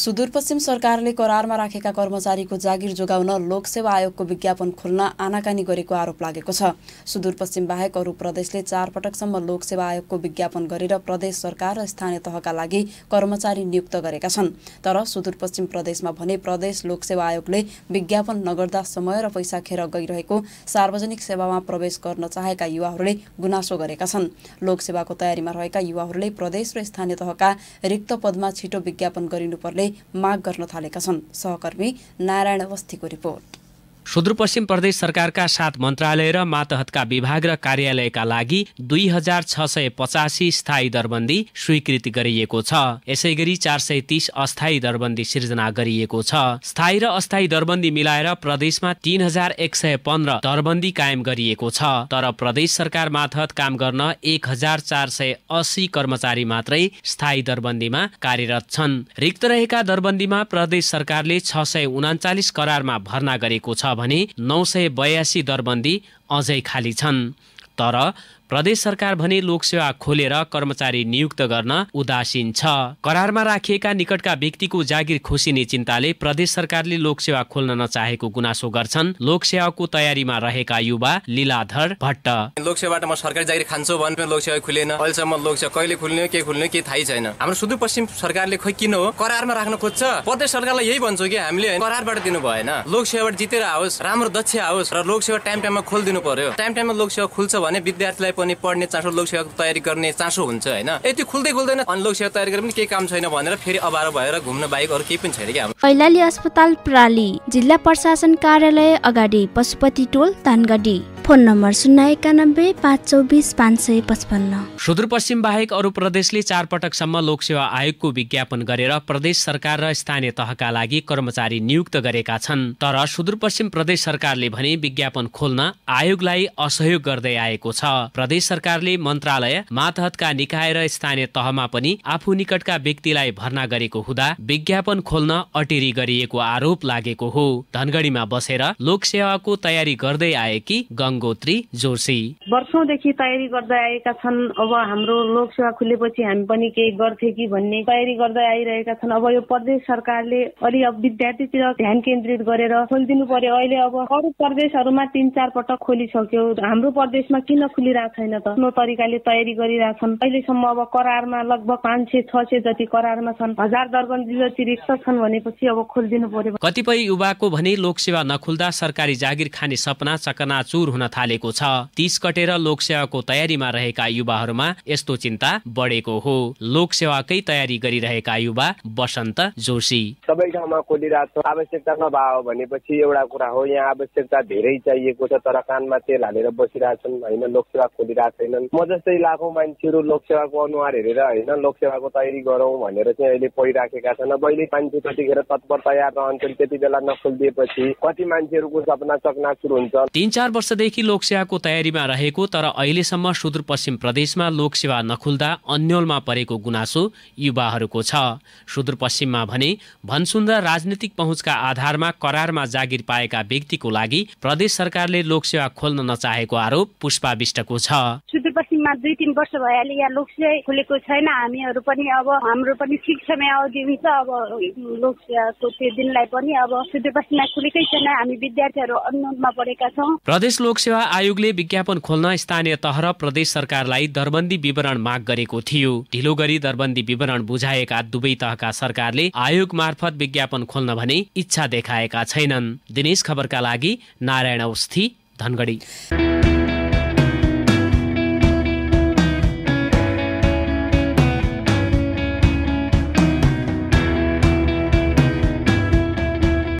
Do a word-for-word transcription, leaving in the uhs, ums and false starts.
सुदूरपश्चिम सरकारले करारमा राखेका कर्मचारीको जागिर जोगाउन लोकसेवा आयोगको विज्ञापन खोल्न आनाकानी गरेको आरोप लागेको छ। सुदूरपश्चिम बाहेक अरू प्रदेशले चार पटकसम्म लोकसेवा आयोगको विज्ञापन गरेर प्रदेश सरकार र स्थानीय तहका लागि कर्मचारी नियुक्त गरेका छन्। तर सुदूरपश्चिम प्रदेशमा भने प्रदेश लोकसेवा आयोगले विज्ञापन नगर्दा समय र पैसा खेर गइरहेको सार्वजनिक सेवामा प्रवेश गर्न चाहेका युवाहरूले गुनासो गरेका छन्। लोकसेवाको तयारीमा रहेका युवाहरूले प्रदेश र स्थानीय तहका रिक्त पदमा छिटो विज्ञापन गरिनुपर्ने माग गर्न थालेका छन्। सहकर्मी नारायण अवस्थीको रिपोर्ट। सुदूरपश्चिम प्रदेश सरकारका सात मन्त्रालय र मातहतका विभाग र कार्यालयका लागि दुई हजार छ सय पचासी स्थायी दरबन्दी स्वीकृति गरिएको छ। यसैगरी चार सय तीस अस्थायी दरबन्दी सिर्जना गरिएको छ। स्थायी र अस्थायी दरबन्दी मिलाएर प्रदेशमा तीन हजार एक सय पन्ध्र दरबन्दी कायम गरिएको छ। तर प्रदेश सरकार मातहत काम गर्न एक हजार चार सय अस्सी कर्मचारी मात्रै स्थायी दरबन्दीमा कार्यरत छन्। रिक्त रहेका दरबन्दीमा प्रदेश सरकारले छ सय उनाचालिस करारमा भर्ना गरेको छ भने नौ सय बयासी दरबन्दी अझै खाली छन्। तर प्रदेश सरकार भने लोकसेवा खोलेर कर्मचारी नियुक्त गर्न उदासीन छ। करारमा राखिएका निकटका व्यक्तिको जागिर खोसिने चिन्ताले प्रदेश सरकारले लोकसेवा खोल्न नचाहेको गुनासो गर्छन् लोकसेवाको तयारीमा रहेका युवा लीलाधर भट्ट। लोकसेवाबाट म सरकारी जागिर खान्छु भने लोकसेवा खुलेन। अहिलेसम्म लोकसेवा कहिले खुल्ने के खुल्ने के थाहै छैन। हाम्रो सुदूरपश्चिम सरकारले खोइ किन हो करारमा राख्न खोज्छ। प्रदेश सरकारलाई यही भन्छौ कि हामीले करारबाट दिनु भएन, लोकसेवाबाट जितेर आओस्, राम्रो दक्ष आओस् र लोकसेवा टाइम टाइममा खोलिदिनु पर्यो। टाइम टाइममा लोकसेवा खुल्छ भने विद्यार्थीलाई पनि पढ्ने चासो, लोकसेवाको तयारी गर्ने चासो हुन्छ हैन। यति खुल्दै खुल्दैन अनि लोकसेवा तयारी गरेर पनि केही काम छैन भनेर फेरि अबारो भएर घुम्न बाहेक अरु केही पनि छैन के हाम्रो। कैलाली अस्पताल प्राली, जिल्ला प्रशासन कार्यालय अगाडि, पशुपति टोल, धानगढी। फोन नम्बर शून्य एकानब्बे पाँच चौबिस पाँच सय पचपन्न। सुदूरपश्चिम बाहेक अरू प्रदेशले चार पटकसम्म लोकसेवा आयोगको विज्ञापन गरेर प्रदेश सरकार र स्थानीय तहका लागि कर्मचारी नियुक्त गरेका छन्। तर सुदूरपश्चिम प्रदेश सरकारले भने विज्ञापन खोल्न आयोगलाई असहयोग गर्दै आएको छ। प्रदेश सरकारले मन्त्रालय, मातहतका निकाय र स्थानीय तहमा पनि आफू निकटका व्यक्तिलाई भर्ना गरेको हुँदा विज्ञापन खोल्न अटेरी गरिएको आरोप लागेको हो। धनगढीमा बसेर लोकसेवाको तयारी गर्दै आएकी गंगोत्री जोशी। वर्षौंदेखि तयारी गर्दै आएका छन्। अब हाम्रो लोकसेवा खुलेपछि हामी पनि केही गर्थे कि भन्ने तयारी गर्दै आइरहेका छन्। अब यो प्रदेश सरकारले अलि अब विद्यार्थीतिर ध्यान केन्द्रित गरेर खोलिदिनु पर्यो। अहिले अब अरू प्रदेशहरूमा तीन चार पटक खोलिसक्यो, हाम्रो प्रदेशमा किन खुलिरहेको छैन त? नो तरिकाले तयारी गरिरहेछन्। अहिलेसम्म अब करारमा लगभग पाँच सय छ सय जति करारमा छन्। हजार दरबन्दी जति रिक्त छन् भनेपछि अब खोलिदिनु पर्यो। कतिपय युवाको भने लोकसेवा नखुल्दा सरकारी जागिर खाने सपना चकनाचुर हुन थालेको छ। तीस कटेर लोकसेवाको तयारीमा रहेका युवाहरूमा यस्तो चिन्ता बढेको हो। लोकसेवाकै तयारी गरिरहेका युवा बसन्त जोशी। सबै ठाउँमा खोलिरहेको छ, आवश्यकता नभए भनेपछि एउटा कुरा हो। यहाँ आवश्यकता धेरै चाहिएको छ तर कानमा तेल हालेर बसिरहेछन् हैन, लोकसेवा खोलिरहेको छैनन्। म जस्तै लाखौं मान्छेहरू लोकसेवाको अनुहार हेरेर हैन लोकसेवाको तयारी गरौँ भनेर चाहिँ अहिले पढिराखेका छन्। अब अहिले मान्छे कतिखेर तत्पर तयार रहन्छन्, त्यति बेला नखोलिदिएपछि कति मान्छेहरूको सपना चकनाचुर हुन्छ। तीन चार वर्षदेखि लोकसेवाको तयारीमा रहेको तर अहिलेसम्म सुदूरपश्चिम प्रदेशमा लोकसेवा नखुल्दा अन्यलमा परेको गुनासो युवाहरूको छ। सुदूरपश्चिममा भने भनसुन्दा राजनीतिक पहुँचका आधारमा करारमा जागिर पाएका व्यक्तिको लागि प्रदेश सरकारले लोकसेवा खोल्न नचाहेको आरोप पुष्पा विष्टको छ। सुदूरपश्चिममा दुई तीन वर्ष भइहाल्यो यहाँ लोकसेवा खुलेको छैन। हामीहरू पनि अब हाम्रो पनि ठिक समय अवधि हुन्छ। अब लोकसेवाको त्यो दिनलाई पनि अब सुदूरपश्चिममा खुलेकै छैन। हामी विद्यार्थीहरू अन्यलमा परेका छौँ। प्रदेश लोकसेवा आयोगले विज्ञापन खोल्न स्थानीय तह र प्रदेश सरकारलाई दरबन्दी विवरण माग गरेको थियो। ढिलो गरी दरबन्दी विवरण बुझाएका दुवै तहका सरकारले आयोग मार्फत विज्ञापन खोल्न भने इच्छा देखाएका छैनन्। दिनेश खबरका लागि नारायण अवस्थी, धनगढी।